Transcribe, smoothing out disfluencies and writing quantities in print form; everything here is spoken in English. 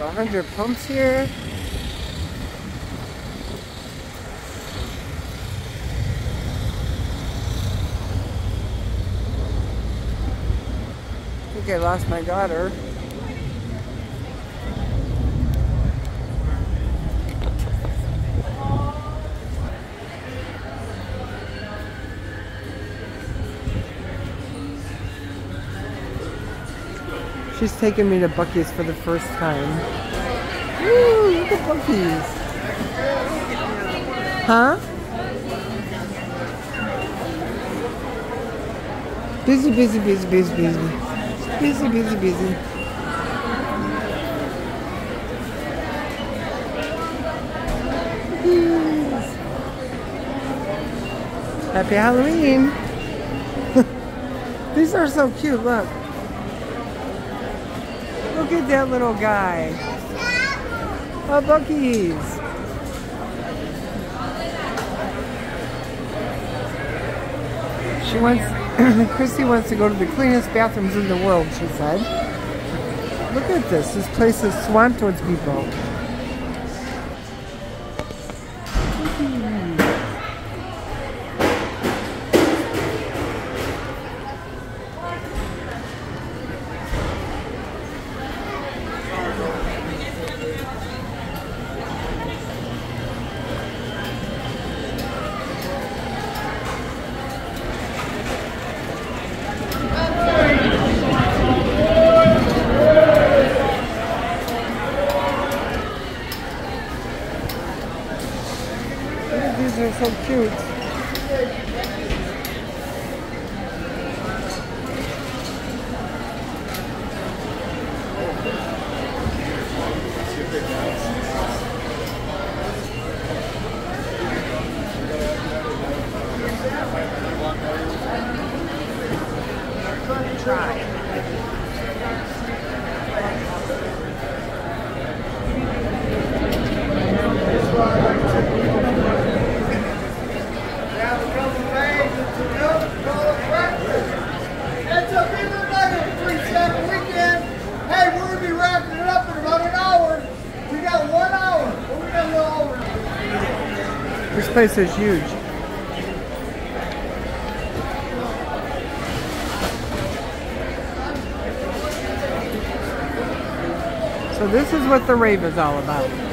100 pumps here. I think I lost my daughter. She's taking me to Buc-ee's for the first time. Woo, look at Buc-ee's. Huh? Busy, busy, busy, busy, busy. Busy, busy, busy. Happy Halloween. These are so cute, look. Look at that little guy. Oh, Buc-ee's. She wants, Christy wants to go to the cleanest bathrooms in the world, she said. Look at this. This place is swamped towards people. These are so cute. Try. This place is huge. So this is what the rave is all about.